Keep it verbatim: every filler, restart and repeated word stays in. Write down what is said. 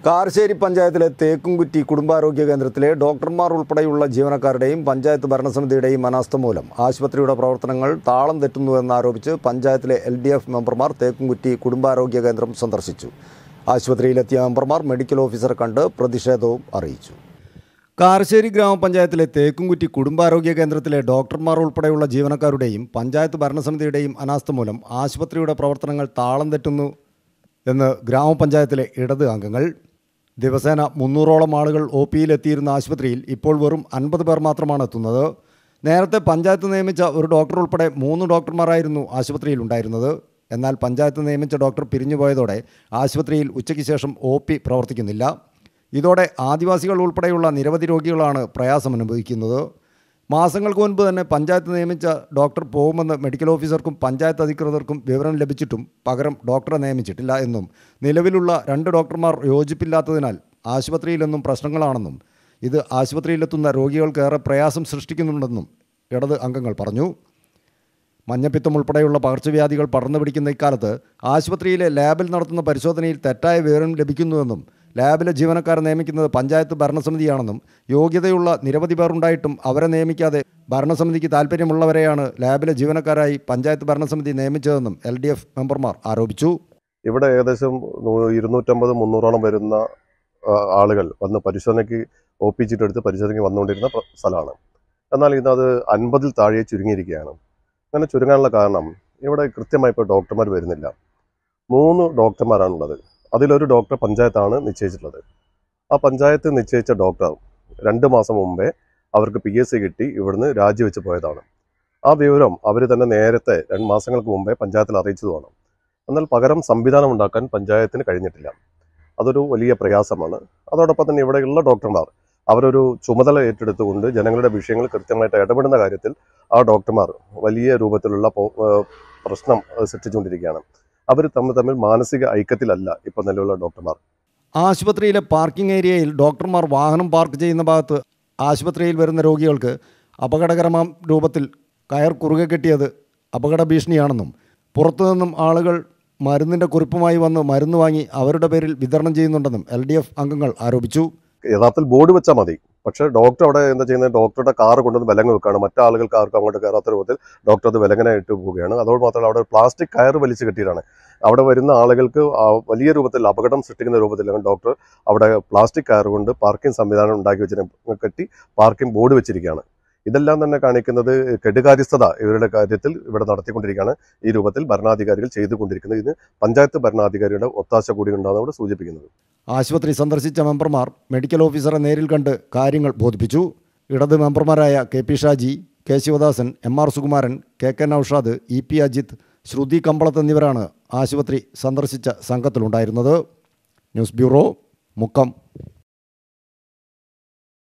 കാരശ്ശേരി പഞ്ചായത്തിലെ തേക്കുംകുറ്റി കുടുംബാരോഗ്യ കേന്ദ്രത്തിലെ ഡോക്ടർമാർ ഉൾപ്പെടെയുള്ള ജീവനക്കാരുടെയും പഞ്ചായത്ത് ഭരണസമിതിയുടെയും അനാസ്ഥ മൂലം ആശുപത്രിയുടെ പ്രവർത്തനങ്ങൾ താളം തെറ്റുന്നുവെന്നാരോപിച്ച് പഞ്ചായത്തിലെ എൽ ഡി എഫ് മെമ്പർമാർ തേക്കുംകുറ്റി കുടുംബാരോഗ്യ കേന്ദ്രം സന്ദർശിച്ചു. ആശുപത്രിയിലെത്തിയ മെമ്പർമാർ മെഡിക്കൽ ഓഫീസറെ കണ്ട് പ്രതിഷേധവും അറിയിച്ചു. കാരശ്ശേരി ഗ്രാമപഞ്ചായത്തിലെ തേക്കുംകുറ്റി കുടുംബാരോഗ്യ കേന്ദ്രത്തിലെ ഡോക്ടർമാർ ഉൾപ്പെടെയുള്ള ജീവനക്കാരുടെയും പഞ്ചായത്ത് ഭരണസമിതിയുടെയും അനാസ്ഥ മൂലം ആശുപത്രിയുടെ പ്രവർത്തനങ്ങൾ താളം തെറ്റുന്നു എന്ന് ഗ്രാമപഞ്ചായത്തിലെ ഇടത് അംഗങ്ങൾ. ദിവസേന മുന്നൂറോളം ആളുകൾ ഒ പിയിലെത്തിയിരുന്ന ആശുപത്രിയിൽ ഇപ്പോൾ വെറും അൻപത് പേർ മാത്രമാണ് എത്തുന്നത്. നേരത്തെ പഞ്ചായത്ത് നിയമിച്ച ഒരു ഡോക്ടർ ഉൾപ്പെടെ മൂന്ന് ഡോക്ടർമാരായിരുന്നു ആശുപത്രിയിൽ ഉണ്ടായിരുന്നത്. എന്നാൽ പഞ്ചായത്ത് നിയമിച്ച ഡോക്ടർ പിരിഞ്ഞുപോയതോടെ ആശുപത്രിയിൽ ഉച്ചയ്ക്ക് ശേഷം ഒ പി പ്രവർത്തിക്കുന്നില്ല. ഇതോടെ ആദിവാസികൾ ഉൾപ്പെടെയുള്ള നിരവധി രോഗികളാണ് പ്രയാസം അനുഭവിക്കുന്നത്. മാസങ്ങൾക്ക് മുൻപ് തന്നെ പഞ്ചായത്ത് നിയമിച്ച ഡോക്ടർ പോകുമെന്ന് മെഡിക്കൽ ഓഫീസർക്കും പഞ്ചായത്ത് അധികൃതർക്കും വിവരം ലഭിച്ചിട്ടും പകരം ഡോക്ടറെ നിയമിച്ചിട്ടില്ല എന്നും നിലവിലുള്ള രണ്ട് ഡോക്ടർമാർ യോജിപ്പില്ലാത്തതിനാൽ ആശുപത്രിയിലെന്നും പ്രശ്നങ്ങളാണെന്നും ഇത് ആശുപത്രിയിലെത്തുന്ന രോഗികൾക്ക് ഏറെ പ്രയാസം സൃഷ്ടിക്കുന്നുണ്ടെന്നും ഇടത് അംഗങ്ങൾ പറഞ്ഞു. മഞ്ഞപ്പിത്തം ഉൾപ്പെടെയുള്ള പകർച്ചവ്യാധികൾ പടർന്നു പിടിക്കുന്ന ഇക്കാലത്ത് ആശുപത്രിയിലെ ലാബിൽ നടത്തുന്ന പരിശോധനയിൽ തെറ്റായ വിവരം ലഭിക്കുന്നുവെന്നും ലാബിലെ ജീവനക്കാരെ നിയമിക്കുന്നത് പഞ്ചായത്ത് ഭരണസമിതിയാണെന്നും യോഗ്യതയുള്ള നിരവധി പേർ ഉണ്ടായിട്ടും അവരെ നിയമിക്കാതെ ഭരണസമിതിക്ക് താല്പര്യമുള്ളവരെയാണ് ലാബിലെ ജീവനക്കാരായി പഞ്ചായത്ത് ഭരണസമിതി നിയമിച്ചതെന്നും എൽ ഡി എഫ് മെമ്പർമാർ ആരോപിച്ചു. ഇവിടെ ഏകദേശം ഇരുന്നൂറ്റമ്പത് മുന്നൂറോളം വരുന്ന ആളുകൾ വന്ന് പരിശോധനയ്ക്ക് ഒ പി ചീട്ട് എടുത്ത് പരിശോധനയ്ക്ക് വന്നുകൊണ്ടിരുന്ന സ്ഥലമാണ്. എന്നാൽ ഇന്നത് അൻപതിൽ താഴെ ചുരുങ്ങിയിരിക്കുകയാണ്. അങ്ങനെ ചുരുങ്ങാനുള്ള കാരണം ഇവിടെ കൃത്യമായി ഇപ്പോൾ ഡോക്ടർമാർ വരുന്നില്ല. മൂന്ന് ഡോക്ടർമാരാണുള്ളത്. അതിലൊരു ഡോക്ടർ പഞ്ചായത്താണ് നിശ്ചയിച്ചിട്ടുള്ളത്. ആ പഞ്ചായത്ത് നിശ്ചയിച്ച ഡോക്ടർ രണ്ട് മാസം മുമ്പേ അവർക്ക് പി എസ് സി കിട്ടി ഇവിടുന്ന് രാജിവെച്ച് പോയതാണ്. ആ വിവരം അവർ തന്നെ നേരത്തെ രണ്ട് മാസങ്ങൾക്ക് മുമ്പേ പഞ്ചായത്തിൽ അറിയിച്ചതുമാണ്. എന്നാൽ പകരം സംവിധാനം ഉണ്ടാക്കാൻ പഞ്ചായത്തിന് കഴിഞ്ഞിട്ടില്ല. അതൊരു വലിയ പ്രയാസമാണ്. അതോടൊപ്പം തന്നെ ഇവിടെയുള്ള ഡോക്ടർമാർ അവരൊരു ചുമതല ഏറ്റെടുത്തുകൊണ്ട് ജനങ്ങളുടെ വിഷയങ്ങൾ കൃത്യമായിട്ട് ഇടപെടുന്ന കാര്യത്തിൽ ആ ഡോക്ടർമാർ വലിയ രൂപത്തിലുള്ള പ്രശ്നം സൃഷ്ടിച്ചുകൊണ്ടിരിക്കുകയാണ്. അവർ തമ്മിൽ തമ്മിൽ മാനസിക ഐക്യത്തിലല്ല ഇപ്പോൾ നിലവിലുള്ള ഡോക്ടർമാർ. ആശുപത്രിയിലെ പാർക്കിംഗ് ഏരിയയിൽ ഡോക്ടർമാർ വാഹനം പാർക്ക് ചെയ്യുന്ന ഭാഗത്ത് ആശുപത്രിയിൽ വരുന്ന രോഗികൾക്ക് അപകടകരമായ രൂപത്തിൽ കയർ കുറുകെ കെട്ടിയത് അപകട ഭീഷണിയാണെന്നും പുറത്തുനിന്നും ആളുകൾ മരുന്നിൻ്റെ കുറിപ്പുമായി വന്ന് മരുന്ന് വാങ്ങി അവരുടെ പേരിൽ വിതരണം ചെയ്യുന്നുണ്ടെന്നും എൽ ഡി എഫ് അംഗങ്ങൾ ആരോപിച്ചു. യഥാർത്ഥത്തിൽ ബോർഡ് വെച്ചാൽ മതി. പക്ഷേ ഡോക്ടർ അവിടെ എന്താ ചെയ്യുന്നത്, ഡോക്ടറുടെ കാറ് കൊണ്ടുവന്ന് വിലങ്ങ് വെക്കുകയാണ്. മറ്റാളുകൾക്ക് ആർക്കും അങ്ങോട്ട് കയറാത്ത രൂപത്തിൽ ഡോക്ടർ അത് വിലങ്ങനെ ഇട്ട് പോവുകയാണ്. അതോട് മാത്രമല്ല അവിടെ പ്ലാസ്റ്റിക് കയർ വലിച്ചു കെട്ടിയിട്ടാണ് അവിടെ വരുന്ന ആളുകൾക്ക് വലിയ രൂപത്തിൽ അപകടം സൃഷ്ടിക്കുന്ന രൂപത്തിലാണ് ഡോക്ടർ അവിടെ പ്ലാസ്റ്റിക് കയർ കൊണ്ട് പാർക്കിംഗ് സംവിധാനം ഉണ്ടാക്കി വെച്ചിട്ട് കെട്ടി പാർക്കിംഗ് ബോർഡ് വെച്ചിരിക്കുകയാണ്. ഇതെല്ലാം തന്നെ കാണിക്കുന്നത് കെടുകാര്യസ്ഥത ഇവരുടെ കാര്യത്തിൽ ഇവിടെ നടത്തിക്കൊണ്ടിരിക്കുകയാണ്. ഈ രൂപത്തിൽ ഭരണാധികാരികൾ ചെയ്തുകൊണ്ടിരിക്കുന്നത് ഇതിന് പഞ്ചായത്ത് ഭരണാധികാരിയുടെ ഒത്താശ കൂടി ഉണ്ടാകുന്നതോടെ സൂചിപ്പിക്കുന്നത്. ആശുപത്രി സന്ദർശിച്ച മെമ്പർമാർ മെഡിക്കൽ ഓഫീസറെ നേരിൽ കണ്ട് കാര്യങ്ങൾ ബോധിപ്പിച്ചു. ഇടത് മെമ്പർമാരായ K P Shaji, K Sivadasan, M R Sukumaran, K K Noushad, E P Ajith, Sruthi Kampalath എന്നിവരാണ് ആശുപത്രി സന്ദർശിച്ച സംഘത്തിലുണ്ടായിരുന്നത്. News bureau, Mukkam.